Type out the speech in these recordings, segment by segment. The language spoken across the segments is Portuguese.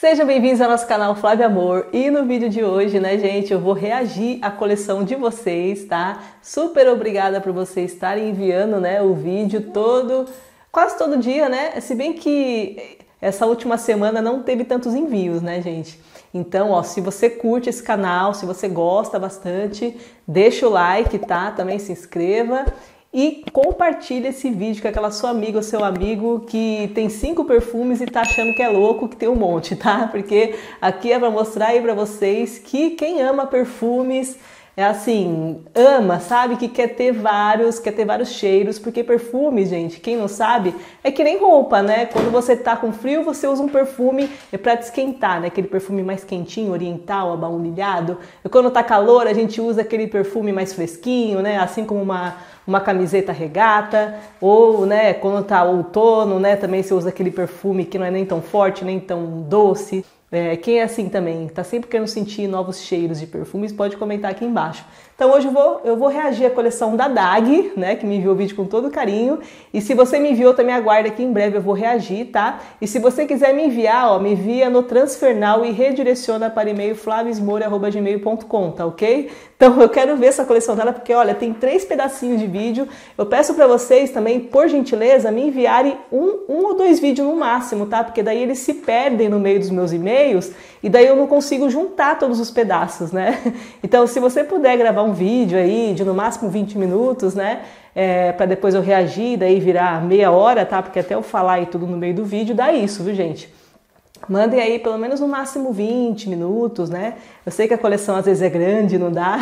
Sejam bem-vindos ao nosso canal Flávia Amor e no vídeo de hoje, né, gente, eu vou reagir à coleção de vocês, tá? Super obrigada por vocês estarem enviando, né, o vídeo quase todo dia, né? Se bem que essa última semana não teve tantos envios, né, gente? Então, ó, se você curte esse canal, se você gosta bastante, deixa o like, tá? Também se inscreva. E compartilha esse vídeo com aquela sua amiga ou seu amigo que tem 5 perfumes e tá achando que é louco, que tem um monte, tá? Porque aqui é para mostrar aí para vocês que quem ama perfumes é assim, ama, sabe? Que quer ter vários cheiros, porque perfume, gente, quem não sabe, é que nem roupa, né? Quando você tá com frio, você usa um perfume para te esquentar, né? Aquele perfume mais quentinho, oriental, abaunilhado. E quando tá calor, a gente usa aquele perfume mais fresquinho, né? Assim como uma camiseta regata, ou, né, quando tá outono, né, também você usa aquele perfume que não é nem tão forte, nem tão doce. Quem é assim também, tá sempre querendo sentir novos cheiros de perfumes, pode comentar aqui embaixo. Então hoje eu vou reagir à coleção da DAG, né, que me enviou o vídeo com todo carinho. E se você me enviou, também aguarda que em breve eu vou reagir, tá? E se você quiser me enviar, ó, me envia no Transfernal e redireciona para e-mail flavismoura@gmail.com, tá ok? Então eu quero ver essa coleção dela, porque olha, tem 3 pedacinhos de vídeo. Eu peço para vocês também, por gentileza, me enviarem um ou 2 vídeos no máximo, tá? Porque daí eles se perdem no meio dos meus e-mails e daí eu não consigo juntar todos os pedaços, né? Então se você puder gravar um vídeo aí de no máximo 20 minutos, né? Para depois eu reagir, daí virar meia hora, tá? Porque até eu falar e tudo no meio do vídeo dá isso, viu, gente? Mandem aí pelo menos no máximo 20 minutos, né? Eu sei que a coleção às vezes é grande, não dá,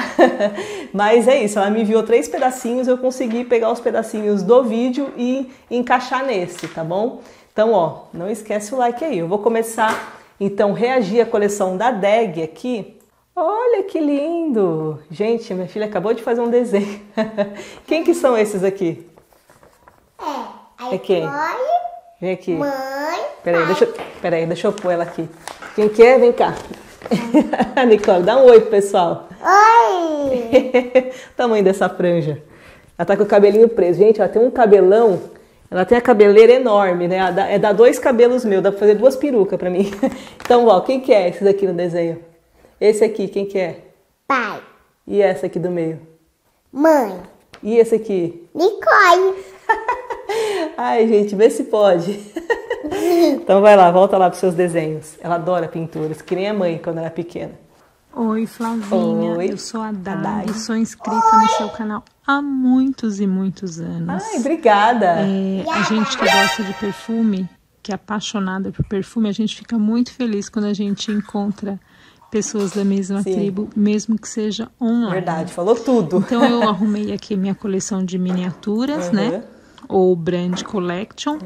mas é isso, ela me enviou 3 pedacinhos, eu consegui pegar os pedacinhos do vídeo e encaixar nesse, tá bom? Então, ó, não esquece o like aí. Eu vou começar, então, reagir à coleção da DAG aqui. Olha que lindo! Gente, minha filha acabou de fazer um desenho. Quem que são esses aqui? É quem? Vem aqui. Mãe. Peraí, deixa eu pôr ela aqui. Quem que é? Vem cá. Nicole, dá um oi pro pessoal. Oi! O tamanho dessa franja. Ela tá com o cabelinho preso. Gente, ela tem um cabelão. Ela tem a cabeleira enorme, né? Dá 2 cabelos meus. Dá pra fazer 2 perucas pra mim. Então, ó, quem que é esses aqui no desenho? Esse aqui, quem que é? Pai. E essa aqui do meio? Mãe. E esse aqui? Nicole. Ai, gente, vê se pode. Então vai lá, volta lá para os seus desenhos. Ela adora pinturas, que nem a mãe quando era pequena. Oi, Flavinha. Oi. Eu sou a DAG, sou inscrita no seu canal há muitos e muitos anos. Ai, obrigada. A gente que gosta de perfume, que é apaixonada por perfume, a gente fica muito feliz quando a gente encontra pessoas da mesma tribo, mesmo que seja online. Verdade, falou tudo. Então eu arrumei aqui minha coleção de miniaturas, né? Ou Brand Collection,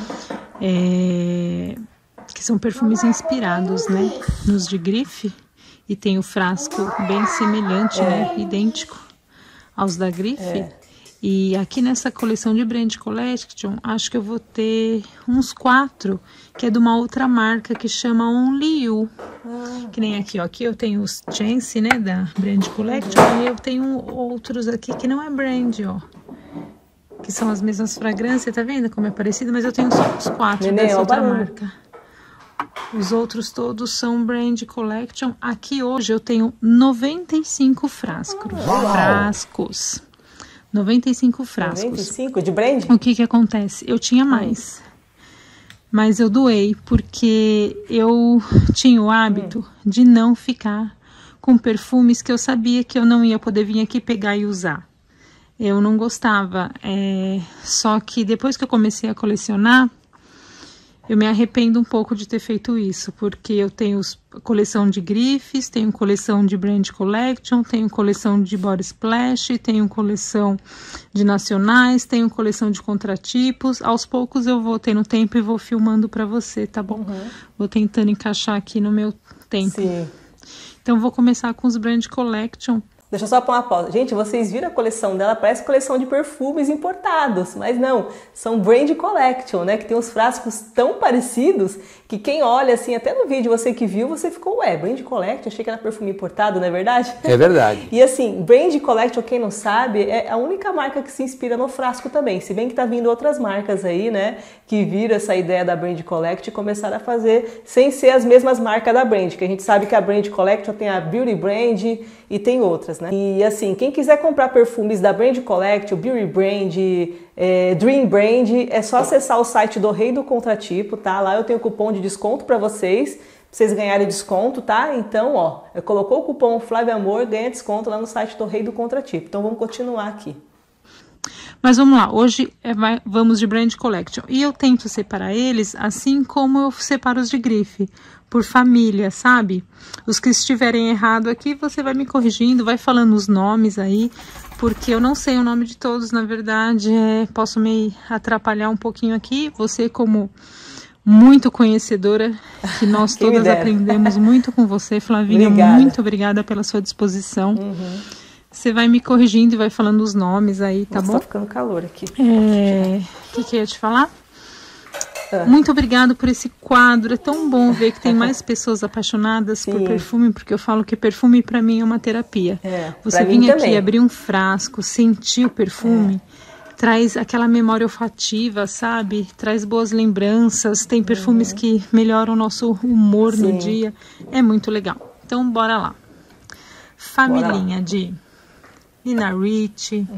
que são perfumes inspirados, né, nos de grife, e tem o frasco bem semelhante, né, idêntico aos da grife. E aqui nessa coleção de Brand Collection, acho que eu vou ter uns 4, que é de uma outra marca que chama Only You. Que nem aqui, ó. Aqui eu tenho os Chance, né, da Brand Collection, e eu tenho outros aqui que não é brand, ó. Que são as mesmas fragrâncias, tá vendo como é parecido? Mas eu tenho só os 4 dessa outra marca. Os outros todos são Brand Collection. Aqui hoje eu tenho 95 frascos. 95 frascos. 95 de brand? O que acontece? Eu tinha mais. Mas eu doei porque eu tinha o hábito de não ficar com perfumes que eu sabia que eu não ia poder vir aqui pegar e usar. Eu não gostava, só que depois que eu comecei a colecionar, eu me arrependo um pouco de ter feito isso, porque eu tenho coleção de grifes, tenho coleção de Brand Collection, tenho coleção de Body Splash, tenho coleção de nacionais, tenho coleção de contratipos. Aos poucos eu vou tendo tempo e vou filmando pra você, tá bom? Vou tentando encaixar aqui no meu tempo. Sim. Então vou começar com os Brand Collection. Deixa eu só pôr uma pausa. Gente, vocês viram a coleção dela? Parece coleção de perfumes importados, mas não, são brand collection, né? Que tem uns frascos tão parecidos que quem olha assim, até no vídeo você que viu, você ficou, ué, brand collection? Achei que era perfume importado, não é verdade? É verdade. E assim, brand collection, quem não sabe, é a única marca que se inspira no frasco também. Se bem que tá vindo outras marcas aí, né? Que viram essa ideia da brand collection e começaram a fazer sem ser as mesmas marcas da brand, que a gente sabe que a brand collection tem a Beauty Brand e tem outras, né? E assim, quem quiser comprar perfumes da Brand Collection, Beauty Brand, Dream Brand, é só acessar o site do Rei do Contratipo, tá? Lá eu tenho cupom de desconto para vocês ganharem desconto, tá? Então, ó, colocou o cupom Flávia Amor, ganha desconto lá no site do Rei do Contratipo. Então vamos continuar aqui. Mas vamos lá, hoje vamos de Brand Collection. E eu tento separar eles assim como eu separo os de grife, por família, sabe? Os que estiverem errado aqui, você vai me corrigindo, vai falando os nomes aí, porque eu não sei o nome de todos, na verdade, posso me atrapalhar um pouquinho aqui. Você, como muito conhecedora, que nós todas aprendemos muito com você, Flavinha, muito obrigada pela sua disposição. Você vai me corrigindo e vai falando os nomes aí, tá bom? Tá ficando calor aqui. O que eu ia te falar? Muito obrigada por esse quadro, é tão bom ver que tem mais pessoas apaixonadas por perfume, porque eu falo que perfume pra mim é uma terapia. Você vir aqui, abrir um frasco, sentir o perfume, traz aquela memória olfativa, sabe? Traz boas lembranças, tem perfumes que melhoram o nosso humor no dia, é muito legal. Então bora lá. Familhinha de Nina Ricci,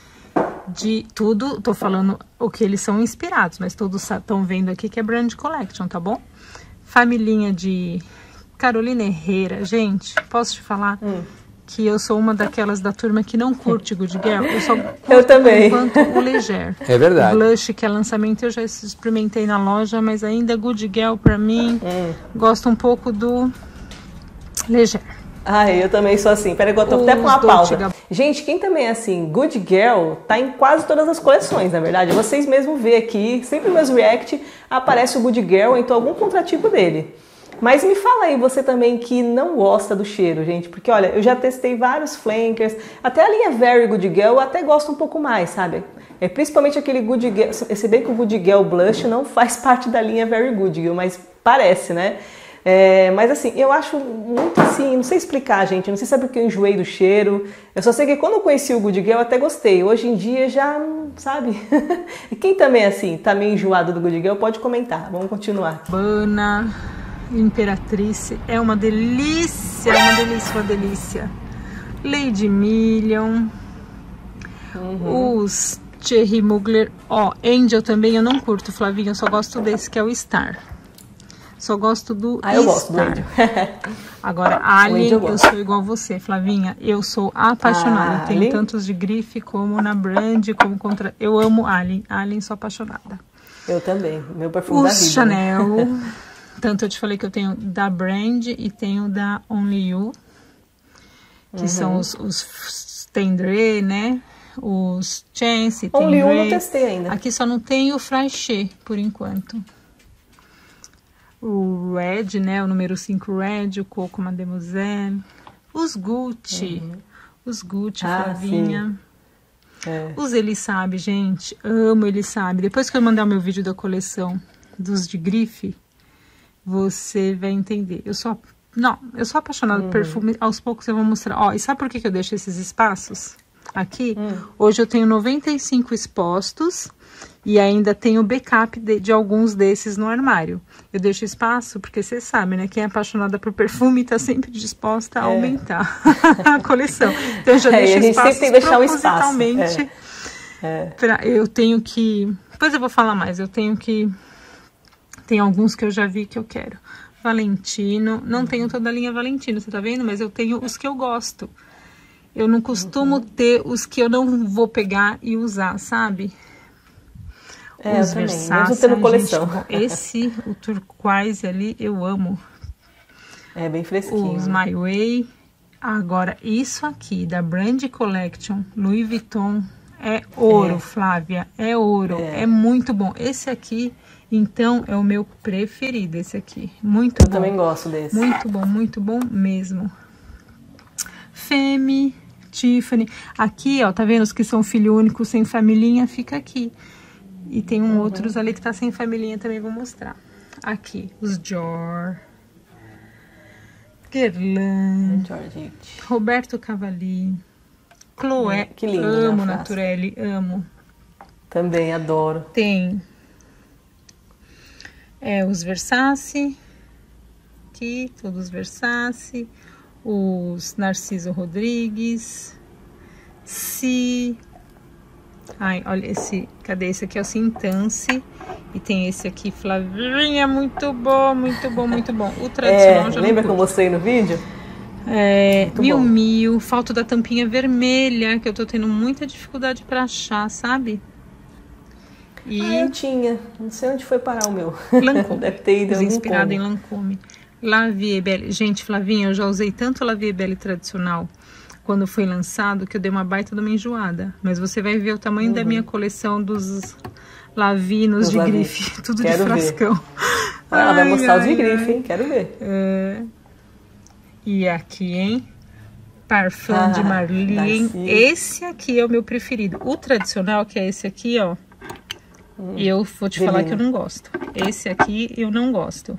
de tudo, tô falando o que eles são inspirados, mas todos estão vendo aqui que é Brand Collection, tá bom? Familhinha de Carolina Herrera. Gente, posso te falar que eu sou uma daquelas da turma que não curte Good Girl? Eu só curto também. Enquanto o Leger. É verdade. O Blush, que é lançamento, eu já experimentei na loja, mas ainda Good Girl pra mim, gosto um pouco do Leger. Ai, eu também sou assim. Peraí que eu tô até com uma pausa. Gente, quem também é assim, Good Girl, tá em quase todas as coleções, na verdade. Vocês mesmos vê aqui, sempre nos react, aparece o Good Girl, ou então algum contratipo dele. Mas me fala aí, você também que não gosta do cheiro, gente. Porque, olha, eu já testei vários flankers, até a linha Very Good Girl eu até gosto um pouco mais, sabe? Principalmente aquele Good Girl, se bem que o Good Girl Blush não faz parte da linha Very Good Girl, mas parece, né? Mas assim, eu acho muito assim, não sei explicar, gente, não sei se é porque eu enjoei do cheiro. Eu só sei que quando eu conheci o Good Girl eu até gostei. Hoje em dia já, sabe? E quem também assim, tá meio enjoado do Good Girl, pode comentar. Vamos continuar. Habana Imperatriz é uma delícia, uma delícia. Lady Million, os Thierry Mugler, Angel também eu não curto, Flavinha, eu só gosto desse que é o Star. Só gosto do eu gosto do Angel. Agora, Alien, eu sou igual você, Flavinha. Eu sou apaixonada. Tenho tantos de grife como na Brand, como contra... Eu amo Alien. Alien, sou apaixonada. Eu também. Meu perfume da vida. Os Chanel. Né? Tanto eu te falei que eu tenho da Brand e tenho da Only You. Que são os Tendre, né? Os Chance, Only You eu não testei ainda. Aqui só não tem o Fraiche, por enquanto. O Red, né? O número 5 Red, o Coco Mademoiselle. Os Gucci. Os Gucci, Flavinha. Os Ele Sabe, gente. Amo Ele Sabe. Depois que eu mandar o meu vídeo da coleção dos de grife, você vai entender. Eu sou apaixonada por perfume. Aos poucos eu vou mostrar. E sabe por que eu deixo esses espaços aqui? Hoje eu tenho 95 expostos. E ainda tem o backup de alguns desses no armário. Eu deixo espaço porque você sabe, né? Quem é apaixonada por perfume está sempre disposta a aumentar a coleção. Então eu já deixo espaço propositalmente. Eu tenho que... Depois eu vou falar mais. Tem alguns que eu já vi que eu quero. Valentino. Não tenho toda a linha Valentino, você tá vendo? Mas eu tenho os que eu gosto. Eu não costumo ter os que eu não vou pegar e usar, sabe? Os Versace, mesmo tendo coleção. Gente, o turquoise ali, eu amo. É bem fresquinho. Os My Way. Agora, isso aqui, da Brand Collection, Louis Vuitton, é ouro, Flávia. É ouro. É muito bom. Esse aqui, então, é o meu preferido, esse aqui. Muito bom. Eu também gosto desse. Muito bom mesmo. Tiffany. Aqui, ó, tá vendo? Os que são filho único sem familhinha, fica aqui. E tem outros ali que tá sem familhinha também, vou mostrar. Aqui, os Dior. Guerlain. Roberto Cavalli. Chloé. Que lindo, amo né, Naturelli, amo. Também adoro. Tem os Versace. Aqui, todos Versace. Os Narciso Rodrigues. Ai, olha esse. Cadê esse aqui? É o Sintance. E tem esse aqui, Flavinha. Muito bom, muito bom, muito bom. O tradicional já lembra que eu mostrei no vídeo? Miu Miu. Falta da tampinha vermelha, que eu tô tendo muita dificuldade pra achar, sabe? E eu tinha. Não sei onde foi parar o meu. Lancôme. Deve ter ido inspirado em Lancôme. La Vie Belle. Gente, Flavinha, eu já usei tanto La Vie Belle tradicional quando foi lançado que eu dei uma baita de uma enjoada. Mas você vai ver o tamanho da minha coleção dos Lavinos de grife. Tudo de frascão. Ela vai mostrar os de grife, hein? Quero ver. E aqui, hein? Parfum de Marlene. Esse aqui é o meu preferido. O tradicional, que é esse aqui, ó. Eu vou te falar que eu não gosto. Esse aqui eu não gosto.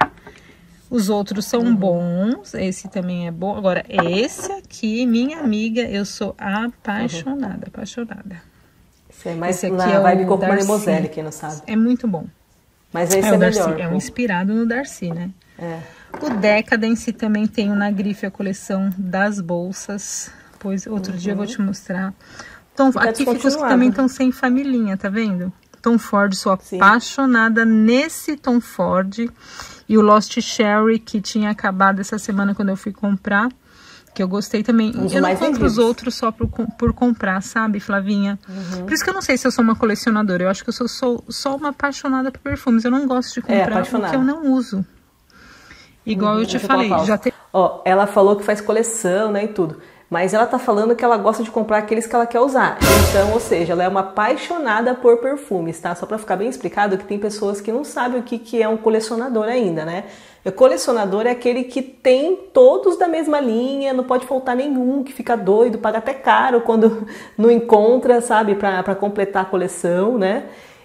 Os outros são bons. Esse também é bom. Agora, esse aqui, minha amiga, eu sou apaixonada, apaixonada. Esse é mais na vibe Coco Mademoiselle, quem não sabe. É muito bom. Mas esse é melhor. É um inspirado no Darcy, né? O Decadence também tem na grife a coleção das bolsas. Pois outro dia eu vou te mostrar. Então, aqui ficou os que também estão sem familhinha, tá vendo? Tom Ford, sou apaixonada nesse Tom Ford. E o Lost Cherry, que tinha acabado essa semana quando eu fui comprar. Que eu gostei também. Eu não compro os outros só por comprar, sabe, Flavinha? Por isso que eu não sei se eu sou uma colecionadora. Eu acho que eu sou só uma apaixonada por perfumes. Eu não gosto de comprar o que eu não uso. Igual eu te falei. Ó, ela falou que faz coleção, né, e tudo. Mas ela tá falando que ela gosta de comprar aqueles que ela quer usar. Então, ou seja, ela é uma apaixonada por perfumes, tá? Só pra ficar bem explicado que tem pessoas que não sabem o que é um colecionador ainda, né? O colecionador é aquele que tem todos da mesma linha, não pode faltar nenhum, que fica doido, paga até caro quando não encontra, sabe? Pra completar a coleção, né?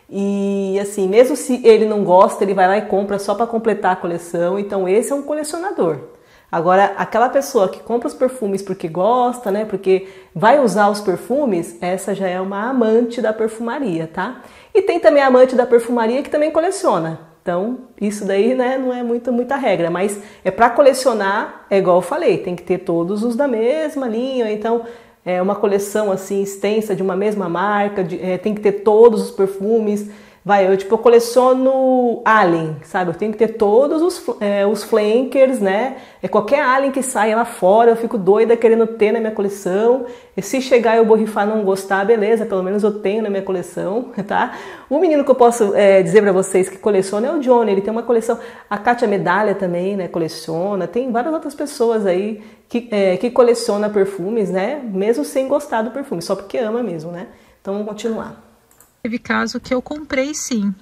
E assim, mesmo se ele não gosta, ele vai lá e compra só pra completar a coleção. Então, esse é um colecionador. Agora, aquela pessoa que compra os perfumes porque gosta, né, porque vai usar os perfumes, essa já é uma amante da perfumaria, tá? E tem também a amante da perfumaria que também coleciona. Então, isso daí, né, não é muita regra, mas é para colecionar, é igual eu falei, tem que ter todos os da mesma linha, então é uma coleção assim extensa de uma mesma marca, tem que ter todos os perfumes. Eu coleciono Alien, sabe? Eu tenho que ter todos os flankers, né? Qualquer Alien que saia lá fora, eu fico doida querendo ter na minha coleção. E se chegar e eu borrifar não gostar, beleza, pelo menos eu tenho na minha coleção, tá? O menino que eu posso dizer pra vocês que coleciona é o Johnny, ele tem uma coleção. A Kátia Medalha também, né? Coleciona. Tem várias outras pessoas aí que coleciona perfumes, né? Mesmo sem gostar do perfume, só porque ama mesmo, né? Então vamos continuar. Teve caso que eu comprei sim,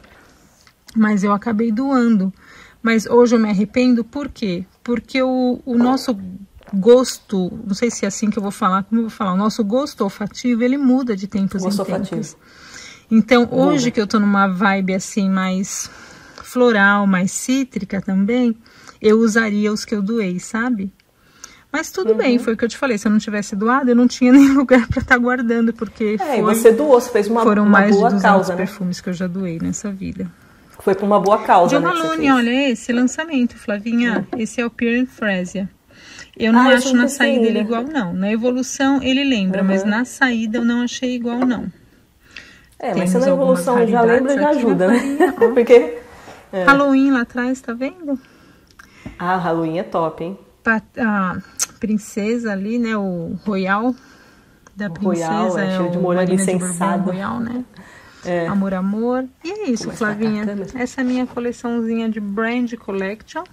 mas eu acabei doando. Mas hoje eu me arrependo, por quê? Porque o nosso gosto, não sei se é assim que eu vou falar, como eu vou falar, o nosso gosto olfativo, ele muda de tempos em tempos. Então, hoje que eu tô numa vibe assim, mais floral, mais cítrica também, eu usaria os que eu doei, sabe? Mas tudo bem, foi o que eu te falei, se eu não tivesse doado, eu não tinha nem lugar para estar guardando, porque você doou, você fez uma boa causa, né? Foram mais de 200 perfumes que eu já doei nessa vida. Foi por uma boa causa, né? Malone, olha esse lançamento, Flavinha, esse é o Pure Fragrance. Eu não acho na saída ele igual, não. Na evolução ele lembra, mas na saída eu não achei igual, não. Mas se na evolução já lembra, já ajuda, né? Porque... Halloween lá atrás, tá vendo? Ah, Halloween é top, hein? A princesa ali, né? O Royal da princesa. Royal, cheiro de morango insensado. Royal, né? Amor, amor. E é isso, Flavinha. Essa é a minha coleçãozinha de Brand Collection.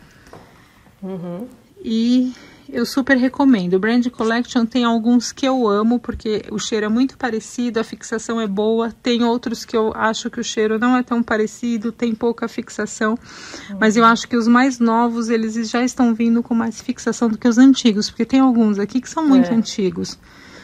E eu super recomendo. O Brand Collection tem alguns que eu amo, porque o cheiro é muito parecido, a fixação é boa. Tem outros que eu acho que o cheiro não é tão parecido, tem pouca fixação. Mas eu acho que os mais novos, eles já estão vindo com mais fixação do que os antigos, porque tem alguns aqui que são muito antigos.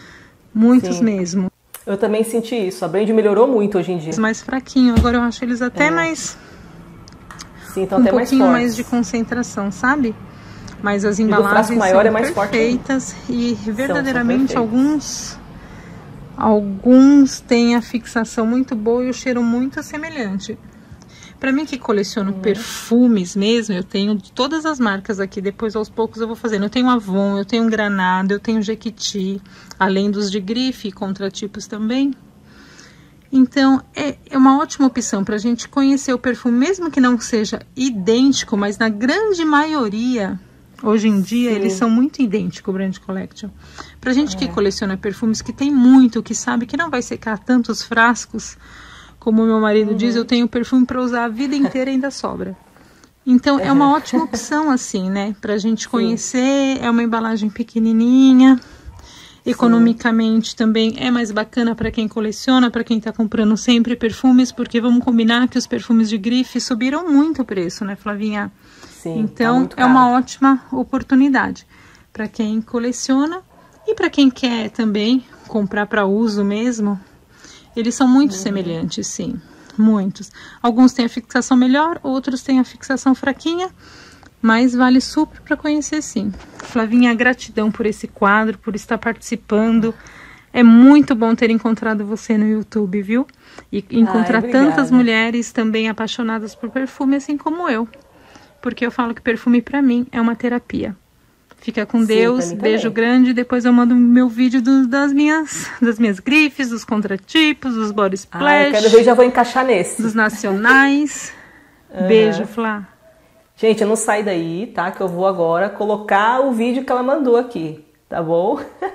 Muitos Sim. mesmo. Eu também senti isso. A Brand melhorou muito hoje em dia. Mais fraquinho. Agora eu acho eles até mais... Sim, então um até mais pouquinho fortes. mais de concentração, sabe? Mas as do frasco embalagens maior são é mais forte ainda. perfeitas e São verdadeiramente perfeitos. alguns têm a fixação muito boa e o cheiro muito semelhante. Para mim que coleciono perfumes mesmo, eu tenho de todas as marcas aqui, depois aos poucos eu vou fazendo. Eu tenho Avon, eu tenho Granada, eu tenho Jequiti, além dos de grife e contratipos também. Então, é uma ótima opção para a gente conhecer o perfume, mesmo que não seja idêntico, mas na grande maioria, hoje em dia, eles são muito idênticos, o Brand Collection. Para a gente que coleciona perfumes, que tem muito, que sabe que não vai secar tantos frascos, como o meu marido diz, eu tenho perfume para usar a vida inteira e ainda sobra. Então, é uma ótima opção, assim, né? Para a gente conhecer, é uma embalagem pequenininha. Economicamente também é mais bacana para quem coleciona, para quem está comprando sempre perfumes, porque vamos combinar que os perfumes de grife subiram muito o preço, né, Flavinha? Sim, então tá é uma ótima oportunidade para quem coleciona e para quem quer também comprar para uso mesmo. Eles são muito semelhantes, sim, muitos. Alguns têm a fixação melhor, outros têm a fixação fraquinha. Mas vale super para conhecer, sim. Flavinha, gratidão por esse quadro, por estar participando. É muito bom ter encontrado você no YouTube, viu? E encontrar tantas mulheres também apaixonadas por perfume, assim como eu. Porque eu falo que perfume para mim é uma terapia. Fica com Deus, beijo grande. Depois eu mando meu vídeo das minhas grifes, dos contratipos, dos body splash. Eu quero ver, já vou encaixar nesse. Dos nacionais. Beijo, Flá. Gente, não sai daí, tá? Que eu vou agora colocar o vídeo que ela mandou aqui, tá bom?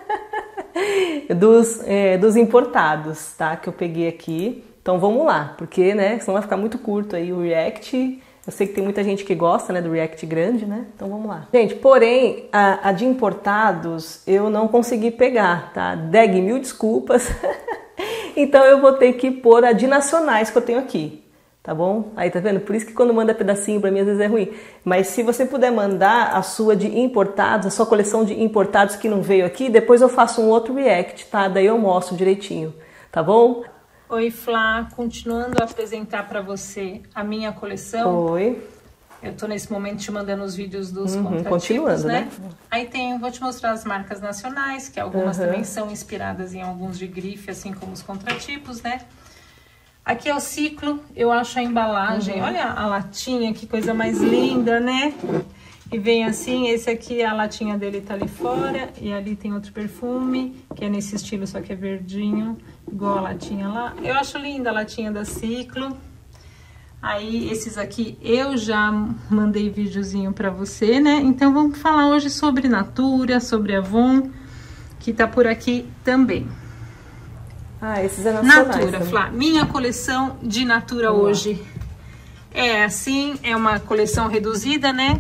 dos importados, tá? Que eu peguei aqui. Então vamos lá, porque, né? Senão vai ficar muito curto aí o react. Eu sei que tem muita gente que gosta, né? Do react grande, né? Então vamos lá. Gente, porém, a de importados eu não consegui pegar, tá? Deg, mil desculpas. Então eu vou ter que pôr a de nacionais que eu tenho aqui. Tá bom? Aí, tá vendo? Por isso que quando manda pedacinho pra mim, às vezes é ruim. Mas se você puder mandar a sua de importados, a sua coleção de importados que não veio aqui, depois eu faço um outro react, tá? Daí eu mostro direitinho, tá bom? Oi, Flá. Continuando a apresentar pra você a minha coleção. Oi. Eu tô nesse momento te mandando os vídeos dos contratipos, continuando, né? Aí vou te mostrar as marcas nacionais, que algumas também são inspiradas em alguns de grife, assim como os contratipos, né? Aqui é o ciclo, eu acho a embalagem, olha a latinha, que coisa mais linda, né? E vem assim, esse aqui, a latinha dele tá ali fora, e ali tem outro perfume, que é nesse estilo, só que é verdinho, igual a latinha lá. Eu acho linda a latinha da Ciclo. Aí, esses aqui eu já mandei videozinho pra você, né? Então, vamos falar hoje sobre Natura, sobre Avon, que tá por aqui também. Esses é nacionais. Natura, Flá. Minha coleção de Natura hoje é assim, é uma coleção reduzida, né?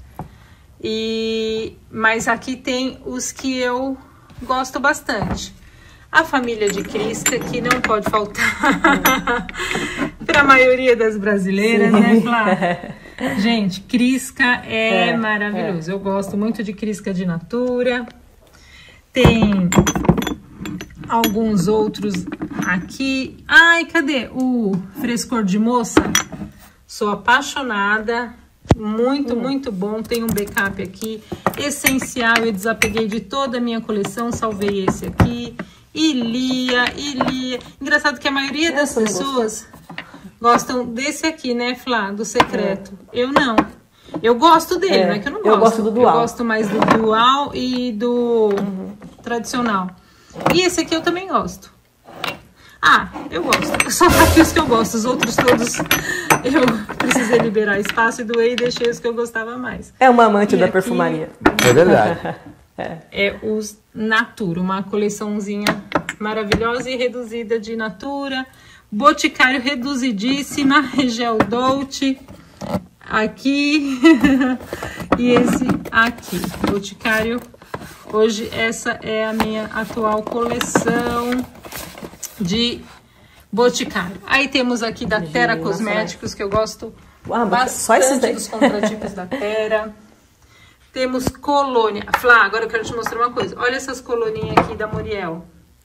Mas aqui tem os que eu gosto bastante. A família de Crisca, que não pode faltar para a maioria das brasileiras, né, Flá? Gente, Crisca é maravilhoso. Eu gosto muito de Crisca de Natura. Tem alguns outros aqui. Ai, cadê o Frescor de Moça? Sou apaixonada. Muito, muito bom. Tem um backup aqui. Essencial. Eu desapeguei de toda a minha coleção. Salvei esse aqui. Ilia. Engraçado que a maioria das pessoas gostam desse aqui, né, Flá? Do secreto. Eu não. Eu gosto dele, não é que eu não gosto. Eu gosto do dual. Eu gosto mais do dual e do tradicional. E esse aqui eu também gosto. Eu gosto. Só aqui os que eu gosto. Os outros todos eu precisei liberar espaço e doei e deixei os que eu gostava mais. É uma amante da aqui, perfumaria. É verdade. É os Natura, uma coleçãozinha maravilhosa e reduzida de Natura. Boticário reduzidíssima, Gel Dolce. Aqui e esse aqui. Boticário. Hoje essa é a minha atual coleção de Boticário. Aí temos aqui da Terra Cosméticos, que eu gosto bastante dos contratipos da Terra. Temos colônia. Flá, agora eu quero te mostrar uma coisa. Olha essas coluninhas aqui da Muriel.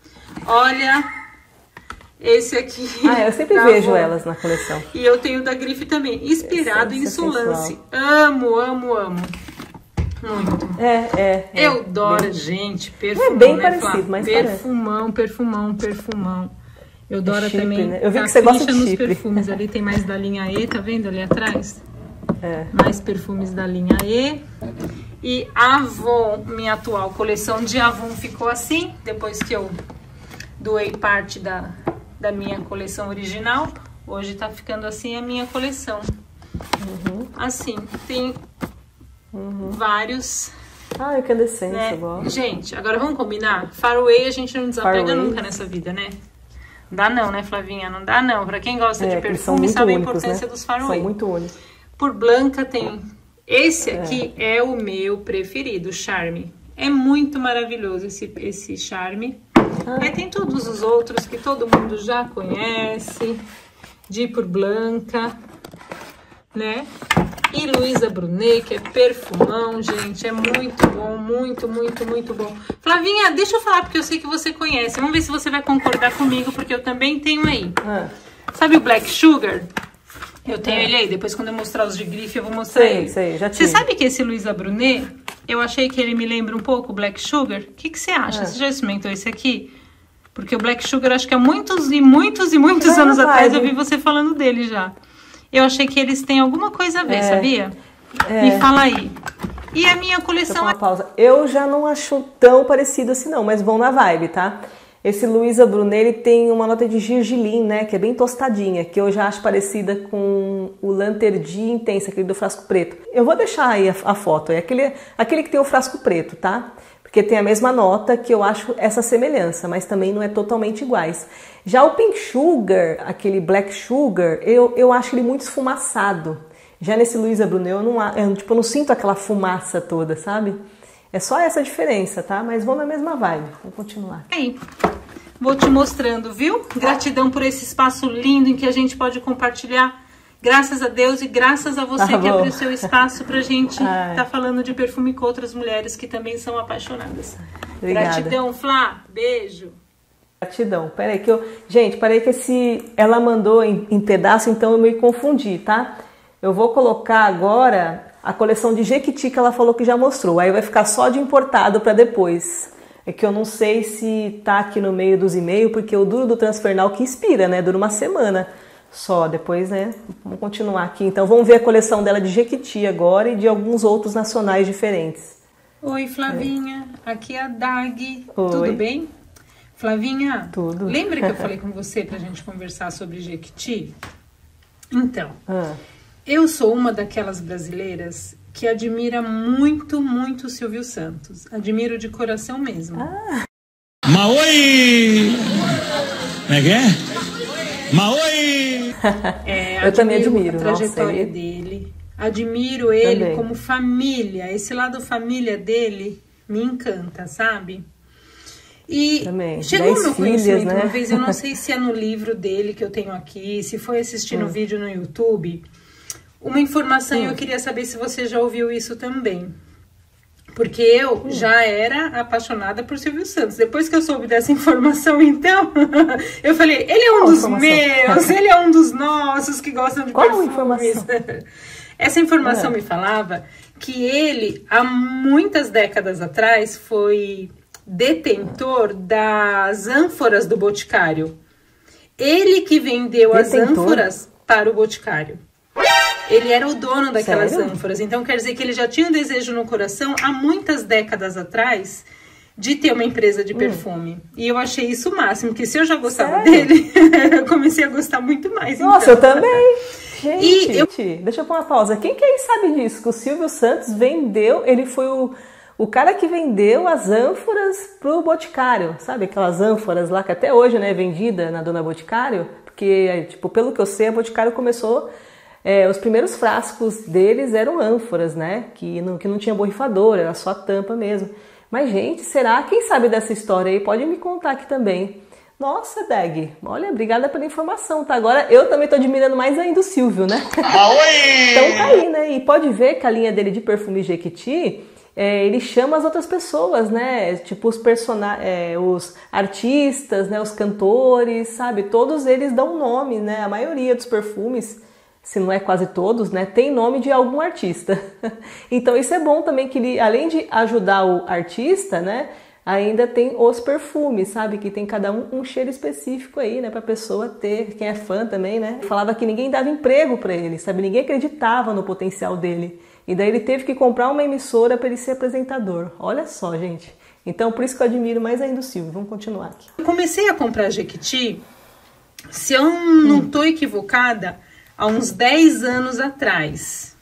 Olha esse aqui. Ah, eu sempre vejo elas na coleção. E eu tenho da Grife também, inspirado em Insolence. Amo, amo, amo. Muito. Eudora, gente, perfumão, é bem né, parecido, Flá? mas perfumão, perfumão, perfumão. Eudora chipre, também. né? Eu vi que você gosta de nos chipre. perfumes ali, tem mais da linha E, tá vendo ali atrás? Mais perfumes da linha E. E Avon, minha atual coleção de Avon ficou assim, depois que eu doei parte da minha coleção original. Hoje tá ficando assim a minha coleção. Assim, tem vários. Ah, incandescência, né? eu gosto. Gente, agora vamos combinar? Faraway a gente não desapega Faraway. nunca nessa vida, né? Não dá não, né, Flavinha? Não dá não. Pra quem gosta de Eles são perfume, muito sabe a únicos, importância né? dos Faraway. São muito únicos. Por Blanca tem... Esse aqui é o meu preferido, Charme. É muito maravilhoso esse Charme. Tem todos os outros que todo mundo já conhece. De Por Blanca, né? E Luísa Brunet, que é perfumão, gente. É muito bom, muito, muito, muito bom. Flavinha, deixa eu falar, porque eu sei que você conhece. Vamos ver se você vai concordar comigo, porque eu também tenho aí. Sabe o Black Sugar? Eu tenho ele aí. Depois, quando eu mostrar os de grife, eu vou mostrar ele. Sei, já Você sabe que esse Luísa Brunet, eu achei que ele me lembra um pouco o Black Sugar? O que você acha? Você já experimentou esse aqui? Porque o Black Sugar, acho que há muitos e muitos e muitos anos atrás eu vi você falando dele já. Eu achei que eles têm alguma coisa a ver, sabia? Me fala aí. E a minha coleção... Uma pausa. Eu já não acho tão parecido assim não, mas vão na vibe, tá? Esse Luísa Brunet, ele tem uma nota de gergelim, né? Que é bem tostadinha, que eu já acho parecida com o Lanterdi Intensa, aquele do frasco preto. Eu vou deixar aí a foto, é aquele que tem o frasco preto, tá? Porque tem a mesma nota, que eu acho essa semelhança, mas também não é totalmente iguais. Já o Pink Sugar, aquele Black Sugar, eu acho ele muito esfumaçado. Já nesse Luísa Brunet, eu não sinto aquela fumaça toda, sabe? É só essa diferença, tá? Mas vão na mesma vibe. Vamos continuar. Aí, vou te mostrando, viu? Gratidão por esse espaço lindo em que a gente pode compartilhar. Graças a Deus e graças a você que abriu seu espaço pra gente tá falando de perfume com outras mulheres que também são apaixonadas. Obrigada. Gratidão, Flá. Beijo. Gratidão. Peraí que Gente, peraí que ela mandou em pedaço, então eu me confundi, tá? Eu vou colocar agora a coleção de Jequiti que ela falou que já mostrou. Aí vai ficar só de importado para depois. É que eu não sei se tá aqui no meio dos e-mails, porque o duro do Transfernal que inspira, né? Dura uma semana só. Depois, né? Vamos continuar aqui. Então vamos ver a coleção dela de Jequiti agora e de alguns outros nacionais diferentes. Oi, Flavinha. Aqui é a Dag. Oi. Tudo bem? Flavinha, Tudo. Lembra que eu falei com você pra gente conversar sobre Jequiti? Então, eu sou uma daquelas brasileiras que admira muito, muito o Silvio Santos. Admiro de coração mesmo. Maoi! Como é que é? Maoi! Eu também admiro a trajetória nossa, dele. Admiro ele também. como família. Esse lado família dele me encanta, sabe? E também. chegou no meu conhecimento, né? uma vez, eu não sei se é no livro dele que eu tenho aqui, se foi assistindo vídeo no YouTube, uma informação, eu queria saber se você já ouviu isso também. Porque eu já era apaixonada por Silvio Santos. Depois que eu soube dessa informação, então, eu falei, ele é um dos meus, ele é um dos nossos que gostam de perfumes. Informação? Essa informação me falava que ele, há muitas décadas atrás, foi detentor das ânforas do Boticário. Ele que vendeu as ânforas para o Boticário. Ele era o dono daquelas ânforas. Então, quer dizer que ele já tinha um desejo no coração, há muitas décadas atrás, de ter uma empresa de perfume. E eu achei isso o máximo, porque se eu já gostava dele, eu comecei a gostar muito mais. Nossa, então. eu também. Gente, deixa eu pôr uma pausa. Quem aí sabe disso? Que o Silvio Santos vendeu, ele foi o cara que vendeu as ânforas pro Boticário. Sabe aquelas ânforas lá que até hoje, né, é vendida na Dona Boticário? Porque, tipo, pelo que eu sei, a Boticário começou... os primeiros frascos deles eram ânforas, né? Que não tinha borrifador, era só a tampa mesmo. Mas, gente, será? Quem sabe dessa história aí? Pode me contar aqui também. Nossa, Dag, olha, obrigada pela informação, tá? Agora eu também tô admirando mais ainda o Silvio, né? Então tá aí, né? E pode ver que a linha dele de perfume Jequiti ele chama as outras pessoas, né? Tipo os artistas, né? Os cantores, sabe? Todos eles dão nome, né? A maioria dos perfumes, se não é quase todos, né? Tem nome de algum artista. Então isso é bom também, que ele, além de ajudar o artista, né? Ainda tem os perfumes, sabe? Que tem cada um cheiro específico aí, né? Pra pessoa ter, quem é fã também, né? Falava que ninguém dava emprego pra ele, sabe? Ninguém acreditava no potencial dele. E daí ele teve que comprar uma emissora para ele ser apresentador. Olha só, gente. Então, por isso que eu admiro mais ainda o Silvio. Vamos continuar aqui. Eu comecei a comprar Jequiti, se eu não estou equivocada, há uns 10 anos atrás.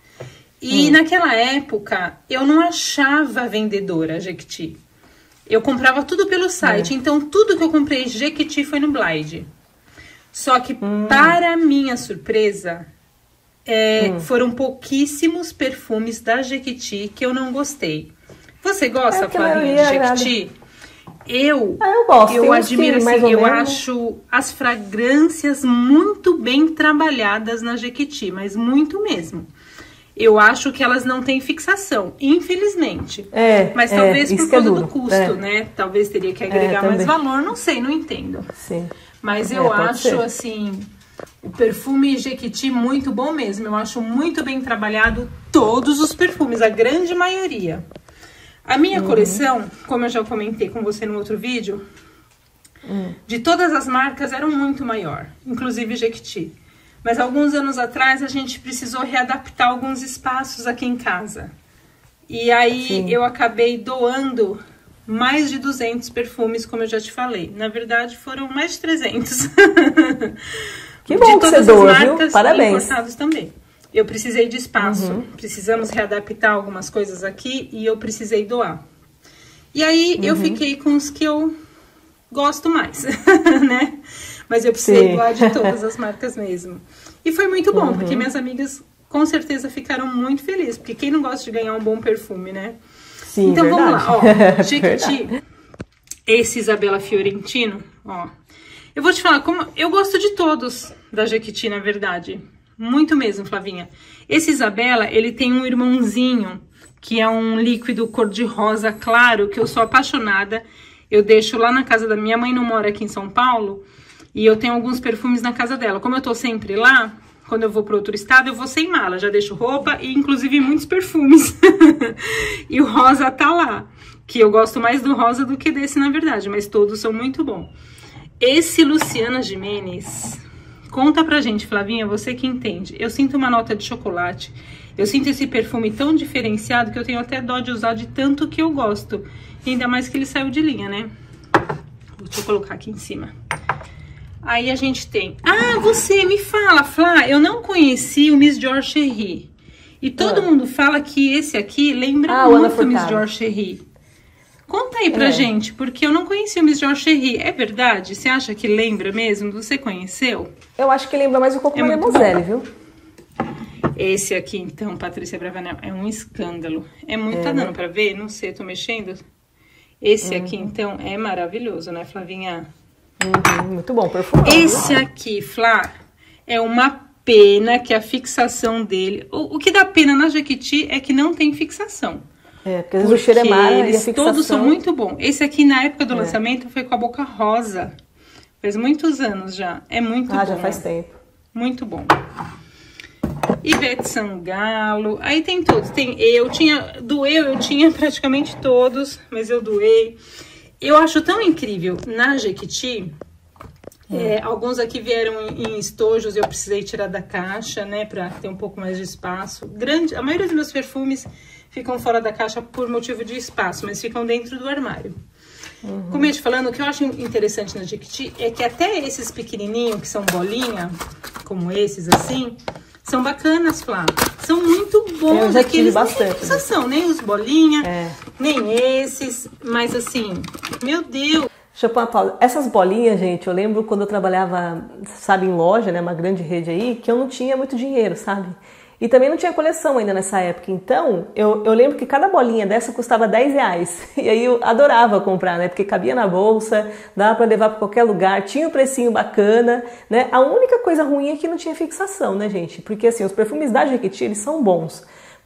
E naquela época, eu não achava vendedora Jequiti. Eu comprava tudo pelo site. Então, tudo que eu comprei Jequiti foi no Blide. Só que, para minha surpresa, foram pouquíssimos perfumes da Jequiti que eu não gostei. Você gosta, Flavinha, de Jequiti? Eu gosto. Eu admiro, assim, eu acho as fragrâncias muito bem trabalhadas na Jequiti, mas muito mesmo. Eu acho que elas não têm fixação, infelizmente. Mas talvez por causa do custo, né? Talvez teria que agregar mais valor, não sei, não entendo. Sim. Mas eu acho, assim, o perfume Jequiti muito bom mesmo. Eu acho muito bem trabalhado todos os perfumes, a grande maioria. A minha coleção, como eu já comentei com você no outro vídeo, de todas as marcas eram muito maior, inclusive Jequiti. Mas alguns anos atrás a gente precisou readaptar alguns espaços aqui em casa. E aí eu acabei doando mais de 200 perfumes, como eu já te falei. Na verdade, foram mais de 300. Que bom que você doa, viu? Parabéns. Importados também. Eu precisei de espaço. Precisamos readaptar algumas coisas aqui e eu precisei doar. E aí eu fiquei com os que eu gosto mais, né? Mas eu precisei doar de todas as marcas mesmo. E foi muito bom, porque minhas amigas com certeza ficaram muito felizes. Porque quem não gosta de ganhar um bom perfume, né? Sim, então verdade. Vamos lá, ó. Jequiti, esse Isabella Fiorentino, ó. Eu vou te falar, como eu gosto de todos da Jequiti, na verdade. Muito mesmo, Flavinha. Esse Isabella, ele tem um irmãozinho, que é um líquido cor-de-rosa claro, que eu sou apaixonada. Eu deixo lá na casa da minha mãe, não mora aqui em São Paulo, e eu tenho alguns perfumes na casa dela. Como eu tô sempre lá, quando eu vou para outro estado, eu vou sem mala. Já deixo roupa e, inclusive, muitos perfumes. E o rosa tá lá, que eu gosto mais do rosa do que desse, na verdade, mas todos são muito bons. Esse Luciana Gimenez, conta pra gente, Flavinha, você que entende. Eu sinto uma nota de chocolate. Eu sinto esse perfume tão diferenciado que eu tenho até dó de usar de tanto que eu gosto. E ainda mais que ele saiu de linha, né? Deixa eu colocar aqui em cima. Aí a gente tem... Ah, você me fala, Flá, eu não conheci o Miss George Cherry. E todo mundo fala que esse aqui lembra muito o Miss George Cherry. Conta aí pra gente, porque eu não conheci o Miss George Cherry. É verdade? Você acha que lembra mesmo? Você conheceu? Eu acho que lembra mais o Coco Mademoiselle, viu? Esse aqui, então, Patrícia Bravanel, é um escândalo. É muito... Tá dando pra ver? Não sei, tô mexendo. Esse aqui, então, é maravilhoso, né, Flavinha? Muito bom, perfumado. Esse aqui, Flá, é uma pena que a fixação dele... O que dá pena na Jequiti é que não tem fixação. Porque às vezes o cheiro é mara e a fixação... Todos são muito bons. Esse aqui, na época do lançamento, foi com a boca rosa. Faz muitos anos já. É muito bom. Já faz tempo. Muito bom. Ivete Sangalo. Aí tem todos. Tem eu tinha praticamente todos, mas eu doei. Eu acho tão incrível na Jequiti. Alguns aqui vieram em estojos e eu precisei tirar da caixa, né, pra ter um pouco mais de espaço. A maioria dos meus perfumes ficam fora da caixa por motivo de espaço, mas ficam dentro do armário. Como eu ia te falando, o que eu acho interessante na Jequiti é que até esses pequenininhos, que são bolinha, como esses assim, são bacanas, Flá. São muito bons. Eu já tive bastante. Nem os bolinha, nem esses, mas assim, meu Deus. Deixa eu pôr uma pausa. Essas bolinhas, gente, eu lembro quando eu trabalhava, sabe, em loja, né, uma grande rede aí, que eu não tinha muito dinheiro, sabe? E também não tinha coleção ainda nessa época. Então, eu lembro que cada bolinha dessa custava R$10. E aí eu adorava comprar, né? Porque cabia na bolsa, dava pra levar pra qualquer lugar, tinha um precinho bacana, né? A única coisa ruim é que não tinha fixação, né, gente? Porque, assim, os perfumes da Jequiti, eles são bons.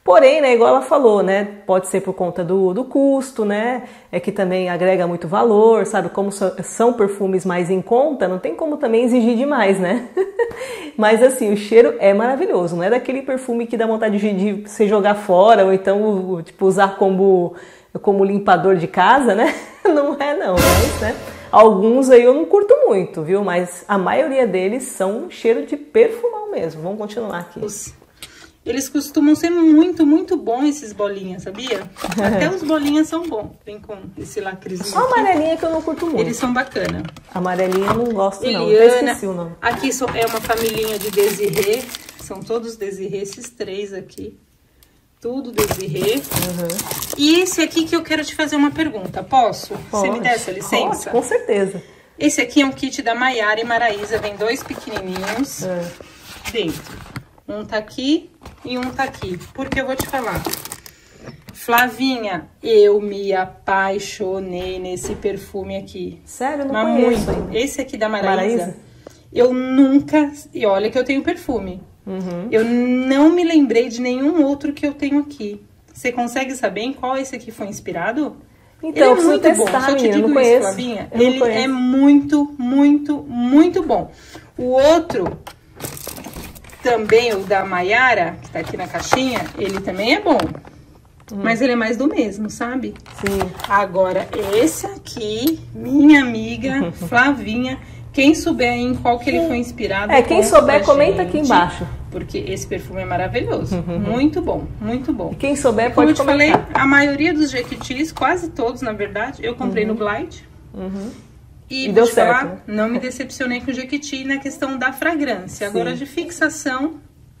Porém, né, igual ela falou, né, pode ser por conta do custo, né, é que também agrega muito valor, sabe, como são perfumes mais em conta, não tem como também exigir demais, né, mas assim, o cheiro é maravilhoso, não é daquele perfume que dá vontade de você jogar fora, ou então, tipo, usar como limpador de casa, né, não é não, mas, né, alguns aí eu não curto muito, viu, mas a maioria deles são cheiro de perfumão mesmo. Vamos continuar aqui. Eles costumam ser muito, muito bons esses bolinhas, sabia? Até os bolinhas são bons. Vem com esse lacrezinho. Só a amarelinha que eu não curto muito. Eles são bacana. Amarelinha eu não gosto não. Eliana, Eu esqueci o nome. Aqui é uma família de Desirê. São todos Desirê, esses três aqui. Tudo Desirê. E esse aqui que eu quero te fazer uma pergunta. Posso? Você me dá essa licença? Pode, com certeza. Esse aqui é um kit da Maiara e Maraísa. Vem 2 pequenininhos dentro. Um tá aqui e um tá aqui. Porque eu vou te falar. Flavinha, eu me apaixonei nesse perfume aqui. Sério? Não conheço ainda. Esse aqui da Maraísa, eu nunca... E olha que eu tenho perfume. Eu não me lembrei de nenhum outro que eu tenho aqui. Você consegue saber em qual esse aqui foi inspirado? Então, ele é muito bom. Se eu te digo isso, Flavinha, ele é muito, muito, muito bom. O outro... Também o da Maiara, que tá aqui na caixinha, ele também é bom. Mas ele é mais do mesmo, sabe? Sim. Agora, esse aqui, minha amiga Flavinha, quem souber em qual que ele foi inspirado... quem souber, comenta aqui embaixo. Porque esse perfume é maravilhoso. Muito bom, muito bom. E quem souber, como pode comentar. Como eu te falei, a maioria dos Jequitis, quase todos, na verdade, eu comprei no Glide. E deu vou te certo, falar, né? não me decepcionei com o Jequiti na questão da fragrância. Agora, de fixação,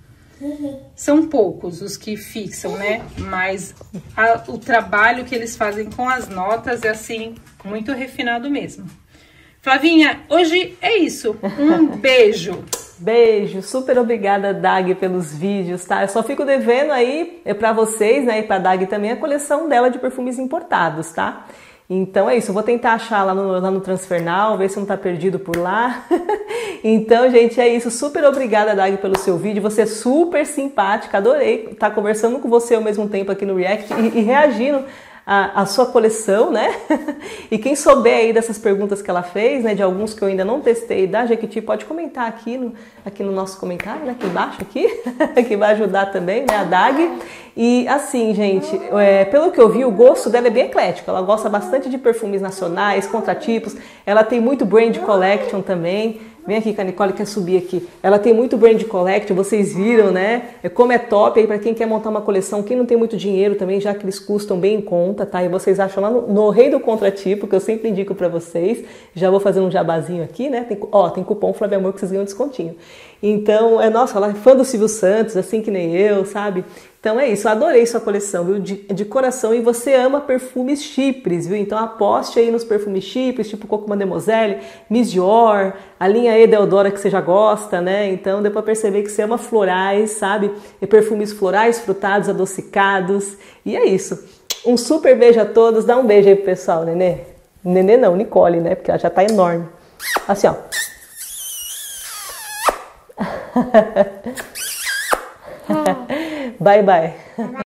são poucos os que fixam, né? Mas o trabalho que eles fazem com as notas é, assim, muito refinado mesmo. Flavinha, hoje é isso. Um beijo. Beijo, super obrigada, Dag, pelos vídeos, tá? Eu só fico devendo aí pra vocês, né, e pra Dag também, a coleção dela de perfumes importados, tá? Então é isso, eu vou tentar achar lá no Transfernal, ver se não tá perdido por lá. Então, gente, é isso. Super obrigada, Dag, pelo seu vídeo. Você é super simpática, adorei estar conversando com você ao mesmo tempo aqui no React e reagindo a sua coleção, né? E quem souber aí dessas perguntas que ela fez, né, de alguns que eu ainda não testei da Jequiti, pode comentar aqui no nosso comentário, né, aqui embaixo, que vai ajudar também, né, a Dag. E assim, gente, pelo que eu vi, o gosto dela é bem eclético. Ela gosta bastante de perfumes nacionais, contratipos. Ela tem muito brand collection também. Vem aqui que a Nicole quer subir aqui. Ela tem muito brand collection, vocês viram, né? Como é top aí para quem quer montar uma coleção, quem não tem muito dinheiro também, já que eles custam bem em conta, tá? E vocês acham lá no Rei do Contratipo, que eu sempre indico para vocês. Já vou fazer um jabazinho aqui, né? Tem cupom Flávia Amor que vocês ganham um descontinho. Então, nossa, ela é fã do Silvio Santos, assim que nem eu, sabe? Então é isso, eu adorei sua coleção, viu? De coração, e você ama perfumes chipres, viu? Então aposte aí nos perfumes chipres, tipo Coco Mademoiselle, Miss Dior, a linha Edeodora que você já gosta, né? Então deu pra perceber que você ama florais, sabe? E perfumes florais, frutados, adocicados, e é isso. Um super beijo a todos, dá um beijo aí pro pessoal, Nenê. Nenê não, Nicole, né? Porque ela já tá enorme. Assim, ó. Bye, bye.